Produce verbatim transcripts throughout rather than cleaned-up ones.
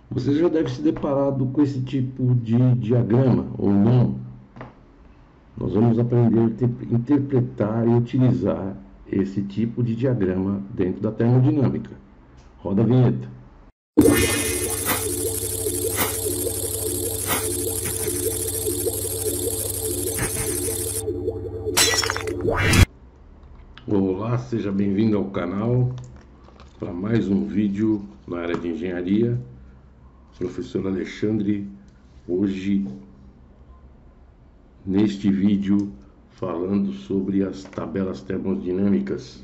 Você já deve se deparado com esse tipo de diagrama, ou não? Nós vamos aprender a interpretar e utilizar esse tipo de diagrama dentro da termodinâmica. Roda a vinheta. Olá, seja bem-vindo ao canal para mais um vídeo na área de engenharia. Professor Alexandre, hoje neste vídeo falando sobre as tabelas termodinâmicas.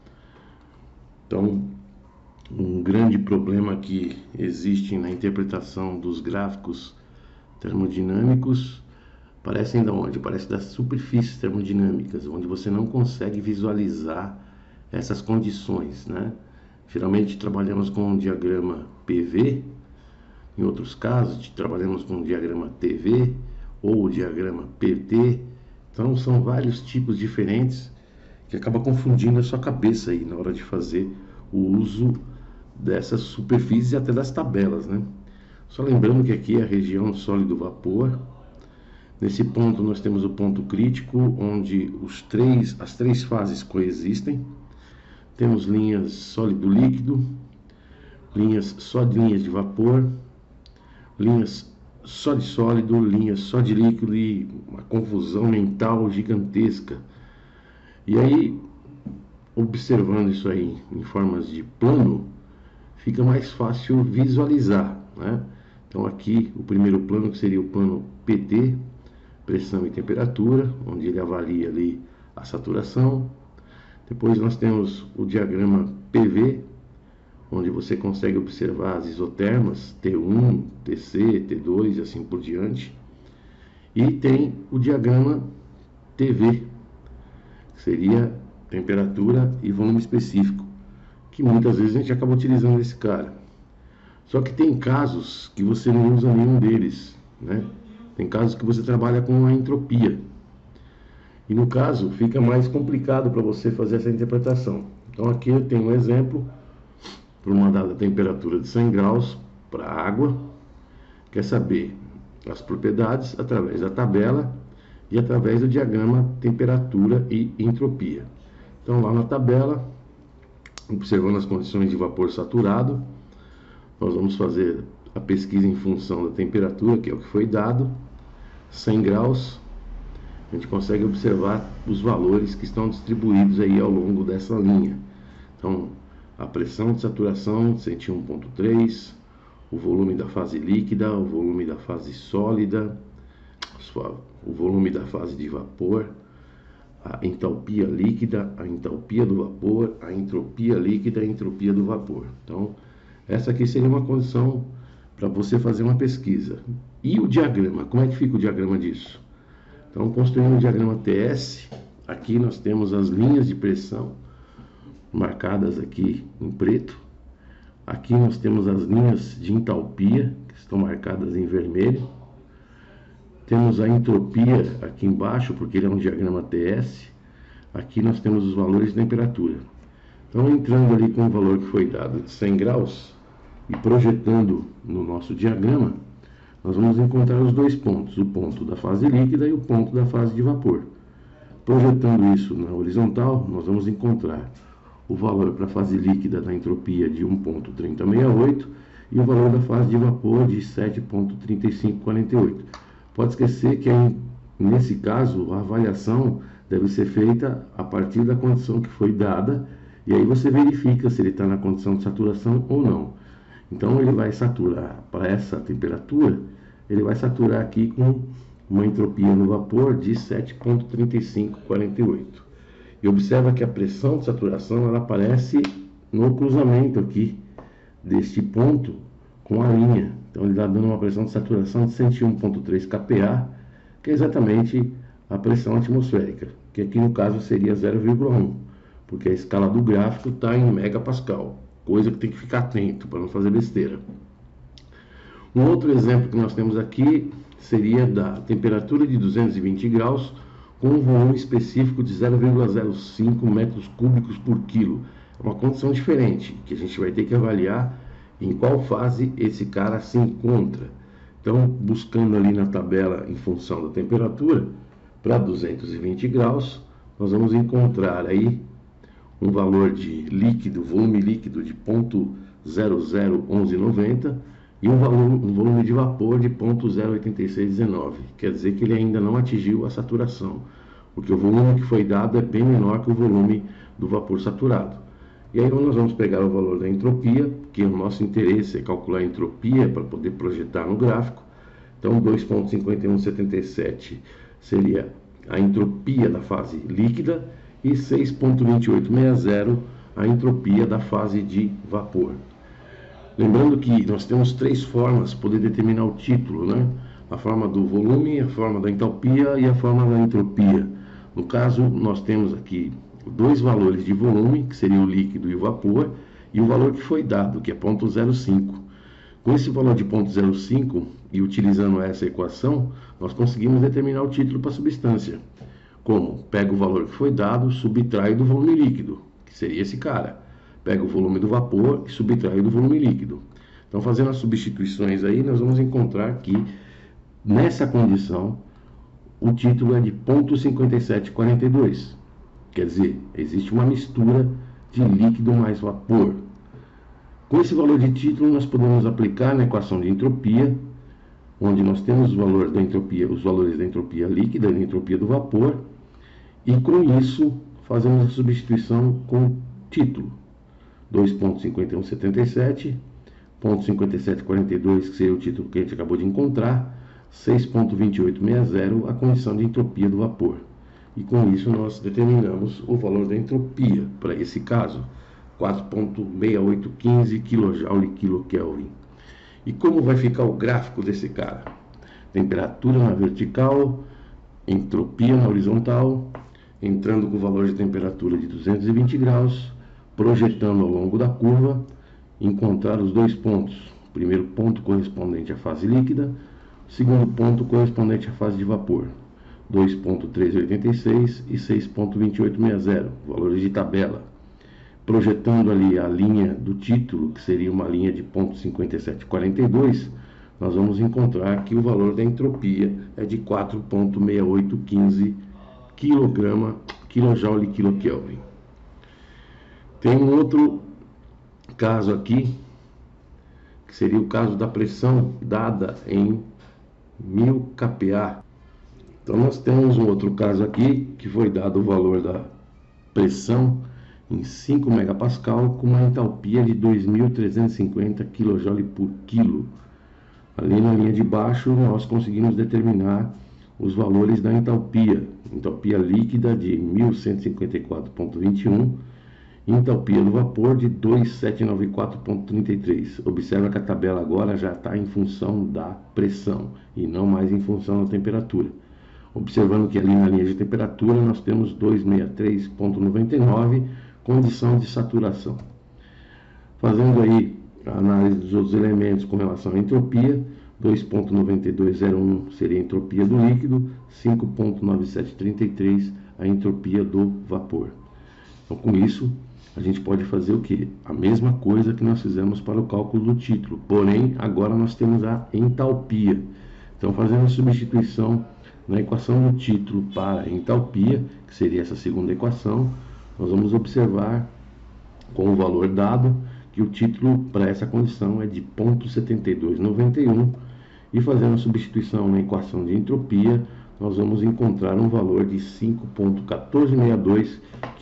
Então, um grande problema que existe na interpretação dos gráficos termodinâmicos parecem de onde? Parece das superfícies termodinâmicas, onde você não consegue visualizar essas condições, né? Geralmente trabalhamos com um diagrama P V, em outros casos trabalhamos com um diagrama T V ou o diagrama P T. Então são vários tipos diferentes que acaba confundindo a sua cabeça aí na hora de fazer o uso dessas superfícies e até das tabelas, né? Só lembrando que aqui é a região sólido-vapor. Nesse ponto nós temos o ponto crítico, onde os três, as três fases coexistem. Temos linhas sólido-líquido, linhas só de linhas de vapor, linhas só de sólido, linhas só de líquido, e uma confusão mental gigantesca. E aí, observando isso aí em formas de plano, fica mais fácil visualizar, né? Então aqui o primeiro plano, que seria o plano P T, pressão e temperatura, onde ele avalia ali a saturação. Depois nós temos o diagrama P V, onde você consegue observar as isotermas T um, T C, T dois e assim por diante. E tem o diagrama T V, que seria temperatura e volume específico, que muitas vezes a gente acaba utilizando esse cara. Só que tem casos que você não usa nenhum deles, né? Tem casos que você trabalha com a entropia. E no caso fica mais complicado para você fazer essa interpretação. Então aqui eu tenho um exemplo para uma dada temperatura de cem graus para a água. Quer saber as propriedades através da tabela e através do diagrama temperatura e entropia. Então lá na tabela, observando as condições de vapor saturado, nós vamos fazer a pesquisa em função da temperatura, que é o que foi dado, cem graus. A gente consegue observar os valores que estão distribuídos aí ao longo dessa linha. Então, a pressão de saturação cento e um ponto três, o volume da fase líquida, o volume da fase sólida, o volume da fase de vapor, a entalpia líquida, a entalpia do vapor, a entropia líquida, a entropia do vapor. Então, essa aqui seria uma condição para você fazer uma pesquisa. E o diagrama, como é que fica o diagrama disso? Então, construindo o diagrama T S, aqui nós temos as linhas de pressão marcadas aqui em preto. Aqui nós temos as linhas de entalpia, que estão marcadas em vermelho. Temos a entropia aqui embaixo, porque ele é um diagrama T S. Aqui nós temos os valores de temperatura. Então, entrando ali com o valor que foi dado de cem graus e projetando no nosso diagrama, nós vamos encontrar os dois pontos, o ponto da fase líquida e o ponto da fase de vapor. Projetando isso na horizontal, nós vamos encontrar o valor para a fase líquida da entropia de um ponto três zero seis oito e o valor da fase de vapor de sete ponto três cinco quatro oito. Pode esquecer que aí, nesse caso, a avaliação deve ser feita a partir da condição que foi dada, e aí você verifica se ele está na condição de saturação ou não. Então ele vai saturar para essa temperatura, ele vai saturar aqui com uma entropia no vapor de sete ponto três cinco quatro oito. E observa que a pressão de saturação ela aparece no cruzamento aqui deste ponto com a linha. Então ele está dando uma pressão de saturação de cento e um ponto três kPa, que é exatamente a pressão atmosférica, que aqui no caso seria zero vírgula um, porque a escala do gráfico está em megapascal, coisa que tem que ficar atento para não fazer besteira. Um outro exemplo que nós temos aqui seria da temperatura de duzentos e vinte graus com um volume específico de zero vírgula zero cinco metros cúbicos por quilo. É uma condição diferente, que a gente vai ter que avaliar em qual fase esse cara se encontra. Então, buscando ali na tabela em função da temperatura, para duzentos e vinte graus, nós vamos encontrar aí um valor de líquido, volume líquido de zero ponto zero zero onze noventa e um, valor, um volume de vapor de zero ponto zero oitenta e seis dezenove. Quer dizer que ele ainda não atingiu a saturação, porque o volume que foi dado é bem menor que o volume do vapor saturado. E aí nós vamos pegar o valor da entropia, que o nosso interesse é calcular a entropia para poder projetar no gráfico. Então, dois ponto cinquenta e um setenta e sete seria a entropia da fase líquida e seis ponto vinte e oito sessenta a entropia da fase de vapor. Lembrando que nós temos três formas para poder determinar o título, né? A forma do volume, a forma da entalpia e a forma da entropia. No caso, nós temos aqui dois valores de volume, que seria o líquido e o vapor, e o valor que foi dado, que é zero ponto zero cinco. Com esse valor de zero ponto zero cinco, e utilizando essa equação, nós conseguimos determinar o título para a substância. Como? Pega o valor que foi dado, subtrai do volume líquido, que seria esse cara. Pega o volume do vapor e subtrai do volume líquido. Então, fazendo as substituições aí, nós vamos encontrar que, nessa condição, o título é de zero ponto cinquenta e sete quarenta e dois. Quer dizer, existe uma mistura de líquido mais vapor. Com esse valor de título, nós podemos aplicar na equação de entropia, onde nós temos os valores da entropia, os valores da entropia líquida e da entropia do vapor, e com isso fazemos a substituição com título. dois ponto cinquenta e um setenta e sete, zero ponto cinquenta e sete quarenta e dois, que seria o título que a gente acabou de encontrar, seis ponto vinte e oito sessenta, a condição de entropia do vapor. E com isso nós determinamos o valor da entropia, para esse caso, quatro ponto seis oito um cinco kJ/kK. E como vai ficar o gráfico desse cara? Temperatura na vertical, entropia na horizontal, entrando com o valor de temperatura de duzentos e vinte graus, projetando ao longo da curva, encontrar os dois pontos. O primeiro ponto correspondente à fase líquida, o segundo ponto correspondente à fase de vapor. dois ponto trezentos e oitenta e seis e seis ponto vinte e oito sessenta, valores de tabela. Projetando ali a linha do título, que seria uma linha de zero ponto cinquenta e sete quarenta e dois, nós vamos encontrar que o valor da entropia é de quatro ponto seis oito um cinco kJ/kK. Tem um outro caso aqui, que seria o caso da pressão dada em mil K P A. Então nós temos um outro caso aqui, que foi dado o valor da pressão em cinco megapascal com uma entalpia de dois mil trezentos e cinquenta kJ/kg. Ali na linha de baixo nós conseguimos determinar os valores da entalpia. Entalpia líquida de mil cento e cinquenta e quatro vírgula vinte e um, entalpia do vapor de dois mil setecentos e noventa e quatro vírgula trinta e três. Observa que a tabela agora já está em função da pressão e não mais em função da temperatura. Observando que ali na linha de temperatura nós temos duzentos e sessenta e três vírgula noventa e nove, condição de saturação. Fazendo aí a análise dos outros elementos com relação à entropia, dois ponto nove dois zero um seria a entropia do líquido, cinco ponto nove sete três três a entropia do vapor. Então, com isso, a gente pode fazer o que? A mesma coisa que nós fizemos para o cálculo do título, porém, agora nós temos a entalpia. Então, fazendo a substituição na equação do título para a entalpia, que seria essa segunda equação, nós vamos observar com o valor dado que o título para essa condição é de zero ponto setenta e dois noventa e um, e fazendo a substituição na equação de entropia, nós vamos encontrar um valor de cinco ponto um quatro seis dois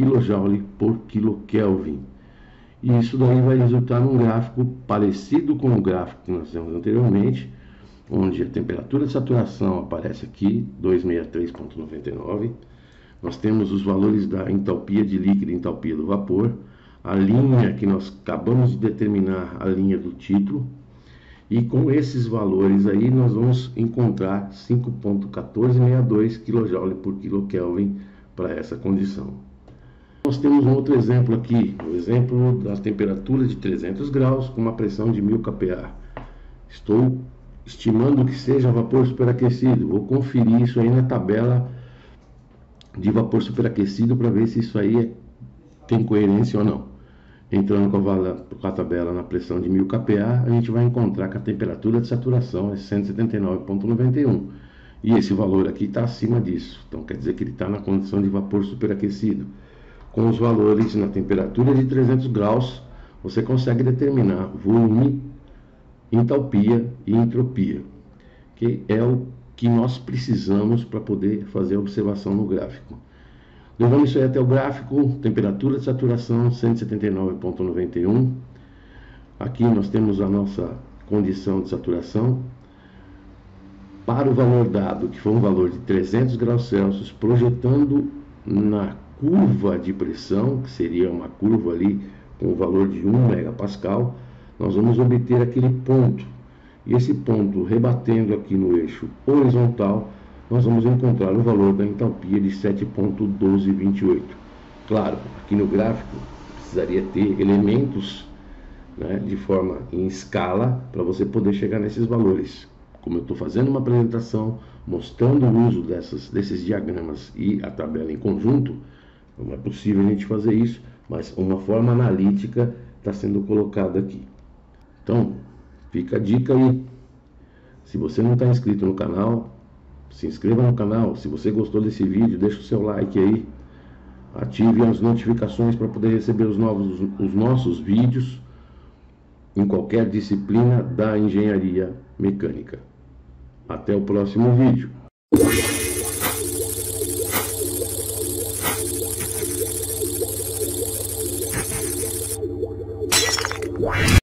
kJ/kK. E isso daí vai resultar num gráfico parecido com o gráfico que nós temos anteriormente, onde a temperatura de saturação aparece aqui, duzentos e sessenta e três vírgula noventa e nove. Nós temos os valores da entalpia de líquido e entalpia do vapor, a linha que nós acabamos de determinar, a linha do título, e com esses valores aí nós vamos encontrar cinco ponto um quatro seis dois kJ/kK para essa condição. Nós temos um outro exemplo aqui, o exemplo da temperatura de trezentos graus com uma pressão de mil K P A. Estou estimando que seja vapor superaquecido. Vou conferir isso aí na tabela de vapor superaquecido para ver se isso aí é, tem coerência ou não. Entrando com a, vala, com a tabela na pressão de mil K P A, a gente vai encontrar que a temperatura de saturação é cento e setenta e nove vírgula noventa e um. E esse valor aqui está acima disso. Então quer dizer que ele está na condição de vapor superaquecido. Com os valores na temperatura de trezentos graus, você consegue determinar volume, entalpia e entropia, que é o que nós precisamos para poder fazer a observação no gráfico. Levamos isso aí até o gráfico, temperatura de saturação cento e setenta e nove vírgula noventa e um. Aqui nós temos a nossa condição de saturação. Para o valor dado, que foi um valor de trezentos graus Celsius, projetando na curva de pressão, que seria uma curva ali com o valor de um megapascal, nós vamos obter aquele ponto. E esse ponto, rebatendo aqui no eixo horizontal, nós vamos encontrar o valor da entalpia de sete vírgula um dois dois oito. Claro, aqui no gráfico precisaria ter elementos, né, de forma em escala para você poder chegar nesses valores. Como eu estou fazendo uma apresentação mostrando o uso dessas, desses diagramas e a tabela em conjunto, não é possível a gente fazer isso, mas uma forma analítica está sendo colocada aqui. Então, fica a dica aí. Se você não está inscrito no canal, se inscreva no canal. Se você gostou desse vídeo, deixa o seu like aí. Ative as notificações para poder receber os novos, os nossos vídeos em qualquer disciplina da engenharia mecânica. Até o próximo vídeo.